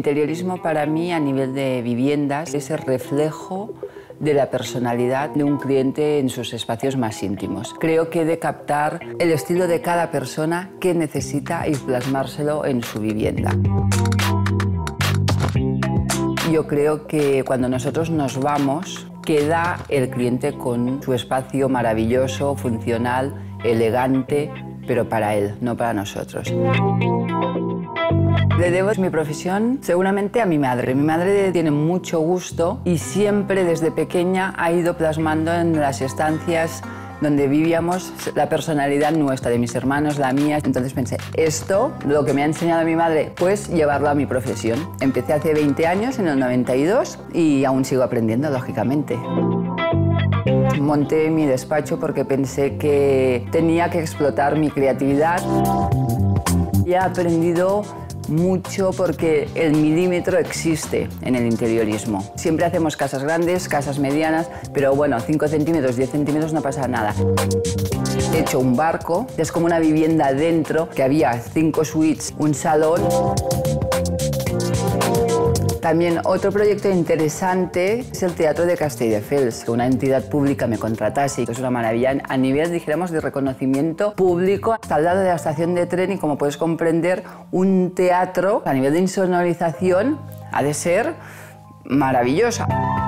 interiorismo para mí a nivel de viviendas es el reflejo de la personalidad de un cliente en sus espacios más íntimos. Creo que he de captar el estilo de cada persona que necesita y plasmárselo en su vivienda. Yo creo que cuando nosotros nos vamos, queda el cliente con su espacio maravilloso, funcional, elegante, pero para él, no para nosotros. Le debo mi profesión seguramente a mi madre. Mi madre tiene mucho gusto y siempre desde pequeña ha ido plasmando en las estancias donde vivíamos la personalidad nuestra, de mis hermanos, la mía. Entonces pensé, esto, lo que me ha enseñado mi madre, pues llevarlo a mi profesión. Empecé hace 20 años, en el 92, y aún sigo aprendiendo, lógicamente. Monté mi despacho porque pensé que tenía que explotar mi creatividad. Y he aprendido mucho porque el milímetro existe en el interiorismo. Siempre hacemos casas grandes, casas medianas, pero bueno, 5 centímetros, 10 centímetros no pasa nada. He hecho un barco, es como una vivienda dentro, que había 5 suites, un salón. También otro proyecto interesante es el Teatro de Castelldefels, que una entidad pública me contratase, y que es una maravilla a nivel, dijéramos, de reconocimiento público. Está al lado de la estación de tren y, como puedes comprender, un teatro a nivel de insonorización ha de ser maravillosa.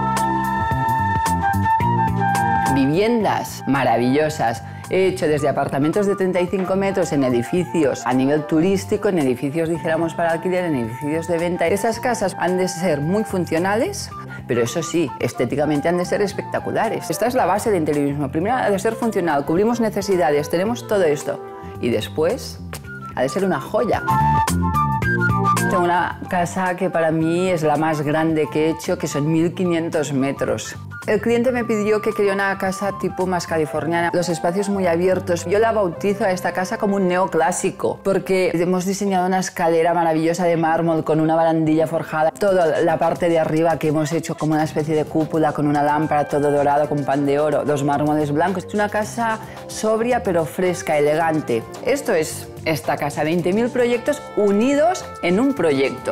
Viviendas maravillosas. He hecho desde apartamentos de 35 metros en edificios a nivel turístico, en edificios, dijéramos, para alquiler, en edificios de venta. Esas casas han de ser muy funcionales, pero eso sí, estéticamente han de ser espectaculares. Esta es la base del interiorismo. Primero ha de ser funcional, cubrimos necesidades, tenemos todo esto. Y después ha de ser una joya. Tengo una casa que para mí es la más grande que he hecho, que son 1500 metros. El cliente me pidió que quería una casa tipo más californiana, los espacios muy abiertos. Yo la bautizo a esta casa como un neoclásico, porque hemos diseñado una escalera maravillosa de mármol con una barandilla forjada. Toda la parte de arriba que hemos hecho como una especie de cúpula con una lámpara, todo dorado con pan de oro, los mármoles blancos. Es una casa sobria pero fresca, elegante. Esto es esta casa, 20.000 proyectos unidos en un proyecto.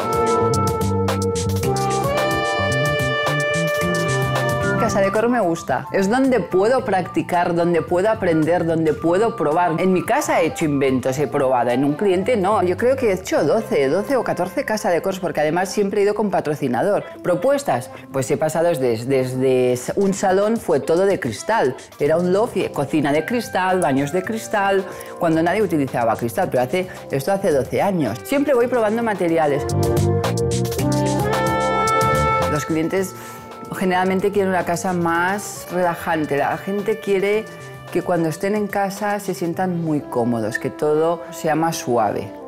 Casa Decor me gusta. Es donde puedo practicar, donde puedo aprender, donde puedo probar. En mi casa he hecho inventos, he probado. En un cliente no. Yo creo que he hecho 12 o 14 Casa Decors, porque además siempre he ido con patrocinador. Propuestas, pues he pasado desde un salón, fue todo de cristal. Era un loft, cocina de cristal, baños de cristal, cuando nadie utilizaba cristal, pero esto hace 12 años. Siempre voy probando materiales. Los clientes generalmente quieren una casa más relajante. La gente quiere que cuando estén en casa se sientan muy cómodos, que todo sea más suave.